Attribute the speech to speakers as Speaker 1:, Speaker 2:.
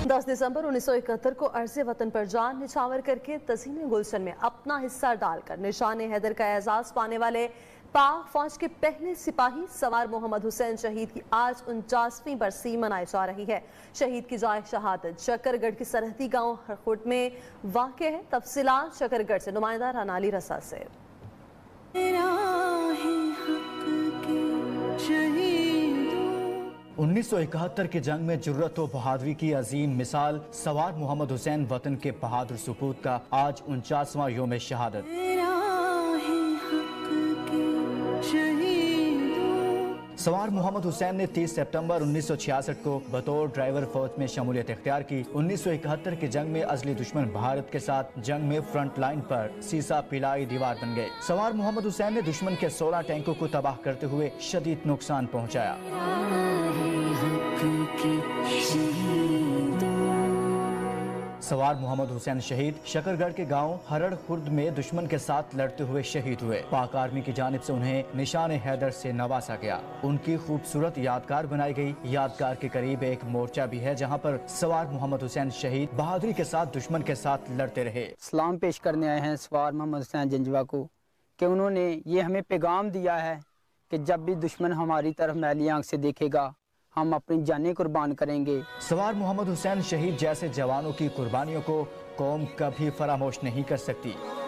Speaker 1: 10 दिसंबर 1971 को अर्ज़े वतन पर जान निछावर करके तज़ीम गुलशन में अपना हिस्सा डालकर निशान हैदर का एजाज़ पाने वाले पाक फौज के पहले सिपाही सवार मोहम्मद हुसैन शहीद की आज 49वीं बरसी मनाई जा रही है। शहीद की जाए शहादत शकरगढ़ की सरहदी गांव हरखुर्द में वाक़ है। तफसीलात शकरगढ़ से नुमाइंदा रानाली रसा से।
Speaker 2: 1971 की जंग में जुर्रत व बहादुरी की अजीम मिसाल सवार मोहम्मद हुसैन वतन के बहादुर सुपूत का आज 49वां योम शहादत। सवार मोहम्मद हुसैन ने 30 सितंबर 1966 को बतौर ड्राइवर फौज में शमूलियत इख्तियार की। 1971 की जंग में अज़ली दुश्मन भारत के साथ जंग में फ्रंट लाइन पर सीसा पिलाई दीवार बन गए। सवार मोहम्मद हुसैन ने दुश्मन के 16 टैंकों को तबाह करते हुए शदीद नुकसान पहुंचाया। सवार मोहम्मद हुसैन शहीद शकरगढ़ के गांव हरड़ खुर्द में दुश्मन के साथ लड़ते हुए शहीद हुए। पाक आर्मी की जानिब से उन्हें निशान हैदर से नवाजा गया। उनकी खूबसूरत यादगार बनाई गई। यादगार के करीब एक मोर्चा भी है जहां पर सवार मोहम्मद हुसैन शहीद बहादुरी के साथ दुश्मन के साथ लड़ते रहे।
Speaker 3: सलाम पेश करने आए हैं सवार मोहम्मद हुसैन जंजवा को कि उन्होंने ये हमें पैगाम दिया है कि जब भी दुश्मन हमारी तरफ मैली आंख से देखेगा हम अपनी जानें कुर्बान करेंगे।
Speaker 2: सवार मोहम्मद हुसैन शहीद जैसे जवानों की कुर्बानियों को कौम कभी फरामोश नहीं कर सकती।